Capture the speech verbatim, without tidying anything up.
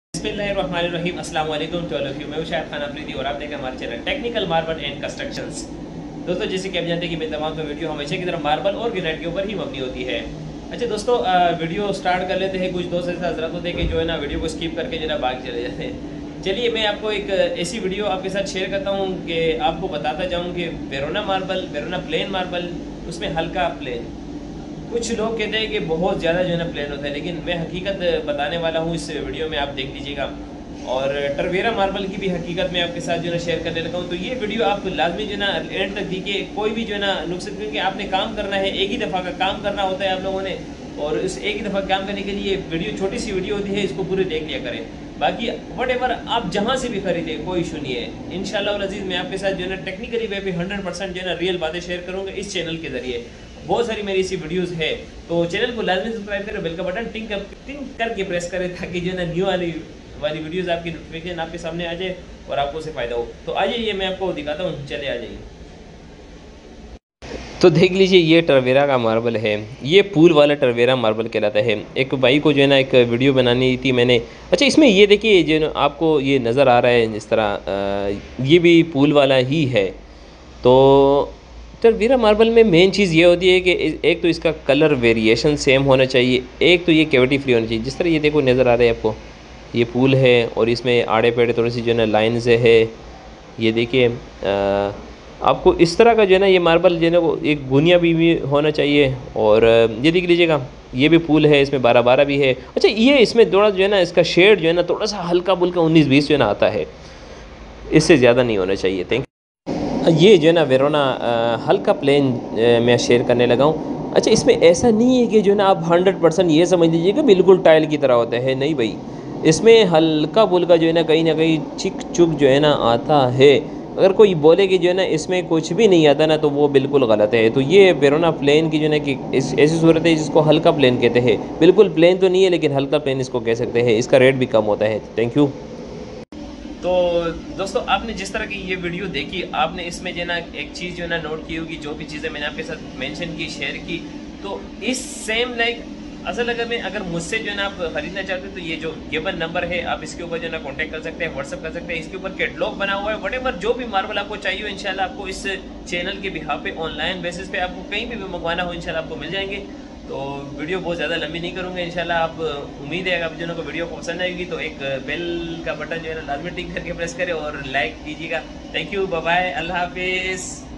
बिस्मिल्लाहिर्रहमानिर्रहीम अस्सलाम वालेकुम टू ऑल ऑफ यू। मैं हूं शाहिद खान अफरीदी और आप देख रहे हैं हमारे channel technical marble and constructions. दोस्तों, जैसे कि आप जानते हैं कि मेरी तमाम तो वीडियो हमेशा की तरह मार्बल और ग्रेनाइट के ऊपर ही मबनी होती है। अच्छा दोस्तों, वीडियो स्टार्ट कर लेते हैं। कुछ दोस्त ऐसा हजरत होते हैं कि जो है ना वीडियो को स्किप करके जो है ना भाग चले जाते हैं। चलिए मैं आपको एक ऐसी वीडियो आपके साथ शेयर करता हूँ कि आपको बताता जाऊँ कि Verona marble, Verona plain marble, उसमें हल्का प्लेन। कुछ लोग कहते हैं कि बहुत ज़्यादा जो है ना प्लेन होता है, लेकिन मैं हकीकत बताने वाला हूँ इस वीडियो में, आप देख लीजिएगा। और टरवेरा मार्बल की भी हकीकत मैं आपके साथ जो है ना शेयर करने लगा हूँ। तो ये वीडियो आप लाजमी जो है ना एंड तक देखिए। कोई भी जो है ना नुकसान, क्योंकि आपने काम करना है, एक ही दफ़ा का काम करना होता है आप लोगों ने, और इस एक ही दफ़ा काम करने के लिए वीडियो छोटी सी वीडियो होती है, इसको पूरे देख लिया करें। बाकी वट एवर आप जहाँ से भी खरीदे कोई इशू नहीं है। इंशाल्लाह अजीज़ मैं आपके साथ जो है ना टेक्निकली वे भी हंड्रेड परसेंट जो है ना रियल बातें शेयर करूँगा इस चैनल के जरिए। बहुत सारी मेरी ऐसी वीडियोस है, तो चैनल को लाजमी सब्सक्राइब करें, बेल का बटन टिंग कर, टिंग करके प्रेस करें, ताकि जो है ना न्यू वाली वाली वीडियोस आपकी नोटिफिकेशन आपके सामने आ जाए और आपको उससे फ़ायदा हो। तो आ जाइए मैं आपको दिखाता हूँ, चले आ जाइए। तो देख लीजिए, ये टरवेरा का मार्बल है। ये पूल वाला टरवेरा मार्बल कहलाता है। एक भाई को जो है ना एक वीडियो बनानी थी मैंने। अच्छा, इसमें ये देखिए जो ना आपको ये नज़र आ रहा है जिस तरह, ये भी पूल वाला ही है। तो टरवेरा मार्बल में मेन चीज़ ये होती है कि एक तो इसका कलर वेरिएशन सेम होना चाहिए, एक तो ये कैविटी फ्री होनी चाहिए। जिस तरह ये देखो नज़र आ रहा है आपको, ये पूल है और इसमें आड़े पेड़े थोड़ी सी जो है ना लाइन्स है। ये देखिए, आपको इस तरह का जो है ना ये मार्बल जो है ना वो एक गुनिया भी, भी होना चाहिए। और ये देख लीजिएगा, ये भी पूल है, इसमें बारह बारह भी है। अच्छा, ये इसमें थोड़ा जो है ना इसका शेड जो है ना थोड़ा सा हल्का बुल्का उन्नीस बीस जो है ना आता है, इससे ज़्यादा नहीं होना चाहिए। Thank you. ये जो है ना वेरोना हल्का प्लेन मैं शेयर करने लगा हूँ। अच्छा, इसमें ऐसा नहीं है कि जो है ना आप हंड्रेड परसेंट ये समझ लीजिएगा बिल्कुल टाइल की तरह होता है, नहीं भाई। इसमें हल्का बुल्का जो है ना कहीं ना कहीं चिक चुक जो है ना आता है। अगर कोई बोले कि जो है ना इसमें कुछ भी नहीं आता ना, तो वो बिल्कुल गलत है। तो ये वेरोना प्लेन की जो है ना कि इस ऐसी सूरत है जिसको हल्का प्लेन कहते हैं। बिल्कुल प्लेन तो नहीं है, लेकिन हल्का प्लेन इसको कह सकते हैं। इसका रेट भी कम होता है। Thank you. तो दोस्तों, आपने जिस तरह की ये वीडियो देखी, आपने इसमें जो है ना एक चीज़ जो है ना नोट की होगी, जो भी चीज़ें मैंने आपके साथ मेंशन की, शेयर की। तो इस सेम लाइक असल अगर मैं अगर मुझसे जो है ना आप खरीदना चाहते हैं, तो ये जो गिवन नंबर है, आप इसके ऊपर जो है ना कॉन्टैक्ट कर सकते हैं, व्हाट्सअप कर सकते हैं। इसके ऊपर कैटलॉग बना हुआ है। वटेवर जो भी मार्बल आपको चाहिए हो, इंशाल्लाह आपको इस चैनल के बिहाफ पे ऑनलाइन बेसिस पे आपको कहीं भी, भी मंगवाना हो, इंशाल्लाह आपको मिल जाएंगे। तो वीडियो बहुत ज़्यादा लंबी नहीं करूँगा इंशाल्लाह। आप उम्मीद है आप जिनों को वीडियो पसंद आएगी, तो एक बेल का बटन जो है ना लाजमी टिक करके प्रेस करें और लाइक कीजिएगा। थैंक यू, बाय बाय, अल्लाह हाफिज़।